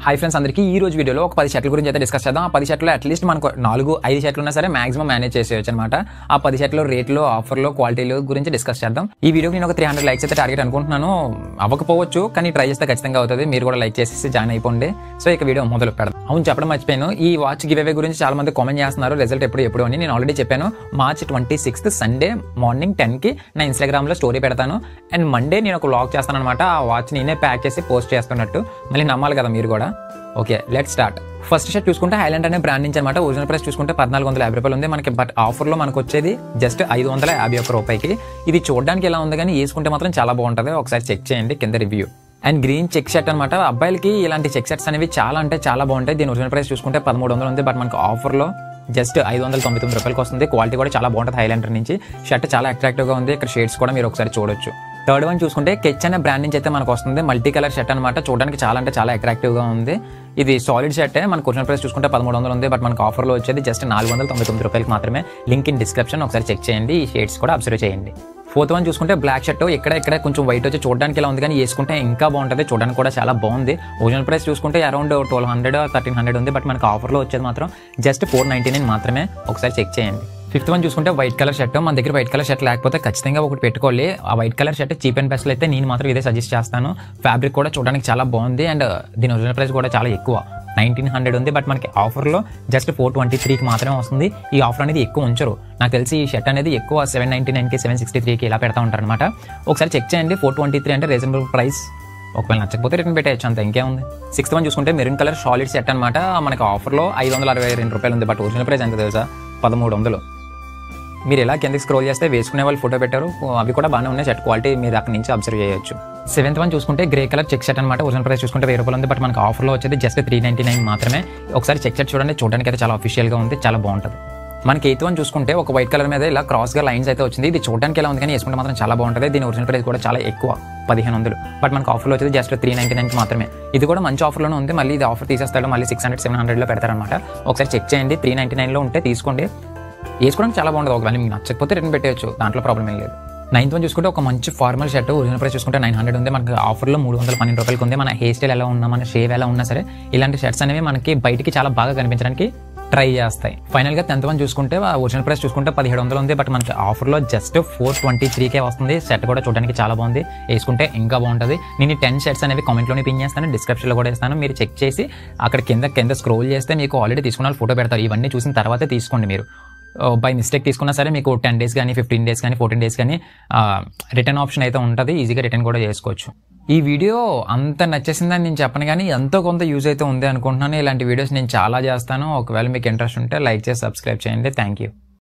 Hi friends అందరికీ ఈ రోజు వీడియోలో ఒక 10 షర్ట్ల గురించి అయితే డిస్కస్ చేద్దాం. ఆ 10 షర్ట్లు అట్లీస్ట్ మనకు 4-5 షర్ట్లు ఉన్నా సరే మాక్సిమం మేనేజ్ చేసేయచ్చు అనమాట. ఆ 10 షర్ట్లు రేట్లు, ఆఫర్లు, క్వాలిటీలు గురించి డిస్కస్ చేద్దాం. ఈ వీడియోకి నేను ఒక 300 లైక్స్ అయితే టార్గెట్ అనుకుంటున్నాను. అవ్వకపోవచ్చు కానీ ట్రై చేస్తే ఖచ్చితంగా అవుతుంది. మీరు కూడా లైక్ చేసేసి జాయిన్ అయిపోండి. సో ఇక వీడియో మొదలు పెడదాం. అవును, చెప్పడం మర్చిపోయాను. ఈ వాచ్ గివ్ అవే గురించి చాలా మంది కామెంట్ చేస్తున్నారు. రిజల్ట్ ఎప్పుడు అని నేను ఆల్రెడీ చెప్పాను. మార్చ్ 26 సండే మార్నింగ్ 10కి నా ఇన్స్టాగ్రామ్ లో స్టోరీ పెడతాను. అండ్ మండే నేను ఒక వ్లాగ్ చేస్తాను అనమాట. ఆ వాచ్ నేనే ప్యాక్ చేసి పోస్ట్ చేస్తున్నట్టు. మళ్ళీ నమ్మాలి కదా మీరు కూడా. Okay, let's start. First shirt చూసుకుంటే హైలాండ్ అనే బ్రాండ్ నుంచి అనమాట. ఒరిజినల్ ప్రైస్ చూసుకుంటే 1450 రూపాయలు ఉంది మనకి. బట్ ఆఫర్లో మనకు వచ్చేది జస్ట్ 551 రూపాయకి. ఇది చూడడానికి ఎలా ఉంది కానీ వేసుకుంటే మాత్రం చాలా బాగుంటుంది. ఒకసారి చెక్ చేయండి కింద review. And green check shirt అనమాట. అబ్బాయిలకి ఇలాంటి చెక్ షర్ట్స్ అనేవి చాలా అంటే చాలా బాగుంటాయి. దీని ఒరిజినల్ ప్రైస్ చూసుకుంటే 1300 ఉంది. బట్ మనకు ఆఫర్లో జస్ట్ 599 రూపాయలకి వస్తుంది. క్వాలిటీ కూడా చాలా బాగుంటుంది. హైలాండర్ నుంచి షర్ట్ చాలా అట్రాక్టివ్గా ఉంది. ఇక్కడ షేడ్స్ కూడా మీరు ఒకసారి చూడొచ్చు. థర్డ్ వన్ చూసుకుంటే కెచ్ అనే బ్రాండ్ నుంచి అయితే మనకు వస్తుంది. మల్టీ కలర్ షర్ట్ అనమాట. చూడడానికి చాలా అంటే చాలా అట్రాక్టివ్గా ఉంది. ఇది సాలిడ్ షర్టే. మనకు ఒరిజినల్ ప్రైస్ చూసుకుంటే 1300 ఉంది. బట్ మనకు ఆఫర్లో వచ్చేది జస్ట్ 499 రూపాయలకి మాత్రమే. లింక్ ఇన్ డిస్క్రిప్షన్, ఒకసారి చెక్ చేయండి. ఈ షేడ్స్ కూడా అబ్జర్వ్ చేయండి. ఫోర్త్ వన్ చూసుకుంటే బ్లాక్ షర్ట్. ఇక్కడ కొంచెం వైట్ వచ్చి చూడడానికి ఇలా ఉంది కానీ వేసుకుంటే ఇంకా బాగుంటుంది. చూడడానికి కూడా చాలా బాగుంది. ఒరిజినల్ ప్రైస్ చూసుకుంటే అరౌండ్ 1200-1300 ఉంది. బట్ మనకు ఆఫర్లో వచ్చేది మాత్రం జస్ట్ 499 మాత్రమే. ఒకసారి చెక్ చేయండి. ఫిఫ్త్ వన్ చూసుకుంటే వైట్ కలర్ షర్ట్. మన దగ్గర వైట్ కలర్ షర్ట్ లేకపోతే ఖచ్చితంగా ఒకటి పెట్టుకోవాలి. ఆ white colour shirt cheap and best అయితే నేను మాత్రం ఇదే సజెస్ట్ చేస్తాను. ఫ్యాబ్రిక్ కూడా చూడడానికి చాలా బాగుంది. అండ్ దీని ఒరిజినల్ ప్రైస్ కూడా చాలా ఎక్కువ, 1900 ఉంది. బట్ మనకి ఆఫర్లో జస్ట్ 423కి మాత్రమే వస్తుంది. ఈ ఆఫర్ అనేది ఎక్కువ ఉంచరు. నాకు తెలిసి ఈ షర్ట్ అనేది ఎక్కువ 799కి 763కి ఇలా పెడతా ఉంటారు అనమాట. ఒకసారి చెక్ చేయండి. 423 అంటే రీజనబుల్ ప్రైస్. ఒకవేళ నచ్చకపోతే రిటర్న్ పెట్టేయచ్చు, అంత ఇంకేముంది. సిక్స్త్ వన్ చూసుకుంటే మెరూన్ కలర్ సాలిడ్ సెట్ అనమాట. మనకి ఆఫర్లో 562 రూపాయలు ఉంది. బట్ ఒరిజినల్ ప్రైస్ ఎంత తెలుసా? 1300. మీరు ఎలా కిందకి స్క్రోల్ చేస్తే వేసుకునే వాళ్ళు ఫోటో పెట్టారు. అవి కూడా బాగానే ఉన్నాయి. షర్ట్ క్వాలిటీ మీరు అక్కడి నుంచి అబ్జర్వ్ చేయొచ్చు. సెవెంత్ వన్ చూసుకుంటే గ్రే కలర్ చెక్ షర్ట్ అనమాట. ఒరిజినల్ ప్రైస్ చూసుకుంటే 1000 రూపాయలు ఉంది. బట్ మనకు ఆఫర్లో వచ్చేది జస్ట్ 399 మాత్రమే. ఒకసారి చెక్ షర్ట్ చూడండి. చూడడానికి అయితే చాలా అఫీషియల్గా ఉంది, చాలా బాగుంటుంది. మనకి ఎయిత్ వన్ చూసుకుంటే ఒక వైట్ కలర్ మీద ఇలా క్రాస్గా లైన్స్ అయితే వచ్చింది. ఇది చూడడానికి ఎలా ఉంది కానీ వేసుకుంటే మాత్రం చాలా బాగుంటుంది. దీని ఒరిజినల్ ప్రైస్ కూడా చాలా ఎక్కువ, 1500. బట్ మనకు ఆఫర్లో వచ్చేది జస్ట్ 399 మాత్రమే. ఇది కూడా మంచి ఆఫర్లోనే ఉంది. మళ్ళీ ఇది ఆఫర్ తీసేస్తాడు, మళ్ళీ 600-700లో పెడతారనమాట. ఒకసారి చెక్ చేయండి. 399లో ఉంటే తీసుకోండి. వేసుకోవడానికి చాలా బాగుంటుంది. ఒకవేళ మీకు నచ్చకపోతే రిటర్న్ పెట్టేయచ్చు, దాంట్లో ప్రాబ్లం ఏం లేదు. నైన్త్ వన్ చూసుకుంటే ఒక మంచి ఫార్మల్ షర్ట్. ఒరిజినల్ ప్రైస్ చూసుకుంటే 900 ఉంది. మనకి ఆఫర్లో 312 రూపాయలకి ఉంది. మన హెయిర్ స్టైల్ ఎలా ఉన్నా, మన షేవ్ ఎలా ఉన్నా సరే ఇలాంటి షర్ట్స్ అనేవి మనకి బయటికి చాలా బాగా కనిపించడానికి ట్రై చేస్తాయి. ఫైనల్గా 10th వన్ చూసుకుంటే ఒరిజినల్ ప్రైస్ చూసుకుంటే 1700 ఉంది. బట్ మనకి ఆఫర్లో జస్ట్ 423కే వస్తుంది. షర్ట్ కూడా చూడడానికి చాలా బాగుంది. వేసుకుంటే ఇంకా బాగుంటుంది. నేను 10 షర్ట్స్ అనేవి కామెంట్లోనే పిన్ చేస్తాను, డిస్క్రిప్షన్లో కూడా ఇస్తాను. మీరు చెక్ చేసి అక్కడ కింద స్క్రోల్ చేస్తే మీకు ఆల్రెడీ తీసుకున్న వాళ్ళు ఫోటో పెడతారు. ఇవన్నీ చూసిన తర్వాతే తీసుకోండి. మీరు బై మిస్టేక్ తీసుకున్నా సరే మీకు 10 డేస్ కానీ 15 డేస్ కానీ 14 డేస్ కానీ రిటర్న్ ఆప్షన్ అయితే ఉంటుంది. ఈజీగా రిటర్న్ కూడా చేసుకోవచ్చు. ఈ వీడియో అంత నచ్చేసిందని నేను చెప్పను కానీ ఎంతో కొంత యూజ్ అయితే ఉంది అనుకుంటున్నాను. ఇలాంటి వీడియోస్ నేను చాలా చేస్తాను. ఒకవేళ మీకు ఇంట్రెస్ట్ ఉంటే లైక్ చేసి సబ్స్క్రైబ్ చేయండి. Thank you.